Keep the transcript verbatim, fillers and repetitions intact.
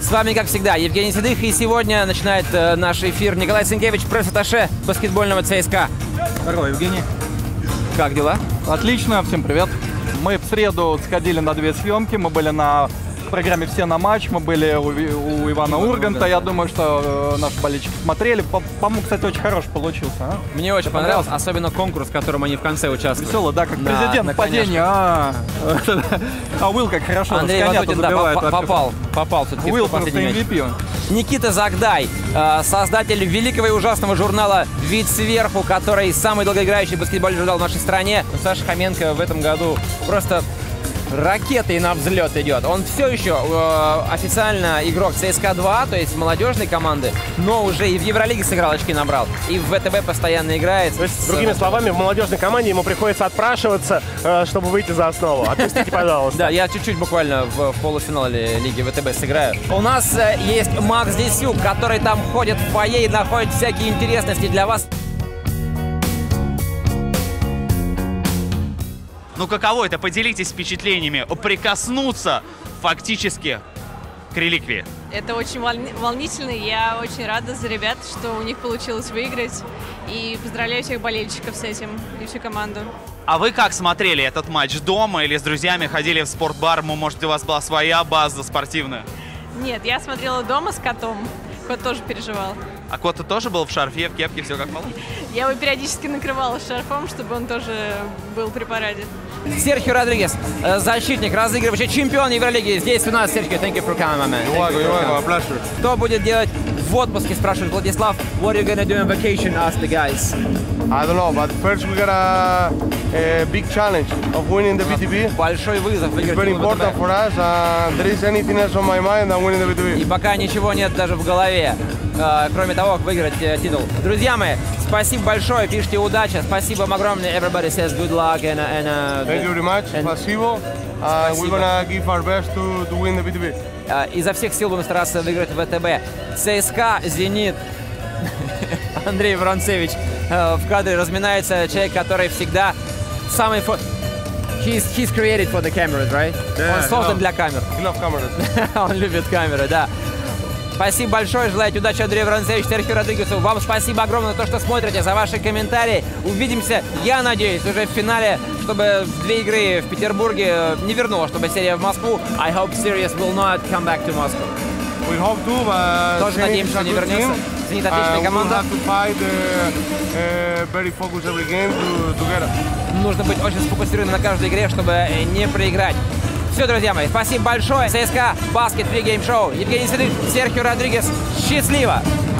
С вами, как всегда, Евгений Седых, и сегодня начинает э, наш эфир Николай Сенкевич, пресс-атташе баскетбольного ЦСКА. Здорово, Евгений. Как дела? Отлично, всем привет. Мы в среду сходили на две съемки, мы были на программе «Все на матч», мы были у, у Ивана Урганта. Я думаю, что э, наши болельщики смотрели. По-моему, кстати, очень хороший получился. А? Мне очень понравился, особенно конкурс, в котором они в конце участвовали. Весело, да, как на, президент на падения. А, а Уилл как хорошо Андрей с Ватутин, да, попал, попал все-таки. Уилл просто эм ви пи. Никита Загдай, создатель великого и ужасного журнала «Вид сверху», который самый долгоиграющий баскетбольный журнал в нашей стране. Саша Хоменко в этом году просто ракетой на взлет идет. Он все еще э, официально игрок ЦСКА два, то есть молодежной команды, но уже и в Евролиге сыграл, очки набрал. И в ВТБ постоянно играет. То есть, другими словами, в молодежной команде ему приходится отпрашиваться, э, чтобы выйти за основу. Отпустите, пожалуйста. Да, я чуть-чуть буквально в, в полуфинале Лиги ВТБ сыграю. У нас э, есть Макс Десюк, который там ходит в фойе и находит всякие интересности для вас. Ну каково это? Поделитесь впечатлениями, прикоснуться фактически к реликвии. Это очень волнительно, я очень рада за ребят, что у них получилось выиграть. И поздравляю всех болельщиков с этим и всю команду. А вы как смотрели этот матч? Дома или с друзьями ходили в спортбар? Может, у вас была своя база спортивная? Нет, я смотрела дома с котом. Кот тоже переживал. А кот тоже был в шарфе, в кепке, все как положено? Я его периодически накрывала шарфом, чтобы он тоже был при параде. Серхио Родригес, защитник, разыгрывающий, чемпион Евролиги. Здесь у нас Серхио. Thank you for coming, man. You're welcome, you're welcome. A pleasure. Что будет делать в отпуске, спрашивает Владислав. What are you gonna do on vacation, ask the guys. I don't know, but first we got a, a big challenge of winning the би ти би. Большой вызов It's выиграть very important for us, and there is anything else on my mind than winning the би ти би. И пока ничего нет даже в голове, э, кроме того, как выиграть э, титул. Друзья мои, спасибо большое, пишите удача, спасибо вам огромное. Everybody says good luck and, and uh, Thank you very much. and Спасибо. Uh, we're gonna give our best to, to win the би ти би. Uh, изо всех сил будем стараться выиграть ВТБ. ЦСКА, Зенит. Андрей Воронцевич uh, в кадре разминается, человек, который всегда самый... Фо... He's, he's created for the cameras, right? Yeah, Он создан no. для камер. I love cameras. Он любит камеры, да. Спасибо большое, желаю удачи Андрею Воронцевичу, Серхио Родригесу. Вам спасибо огромное за то, что смотрите, за ваши комментарии. Увидимся, я надеюсь, уже в финале, чтобы две игры в Петербурге не вернула, чтобы серия в Москву. I hope Sirius will not come back to Moscow. We hope to, but Тоже надеемся, что не вернется. Зенит отличная команда. Нужно быть очень сфокусированным на каждой игре, чтобы не проиграть. Все, друзья мои, спасибо большое. ЦСКА Баскет Free Game Show. Евгений Седых, Серхио Родригес. Счастливо!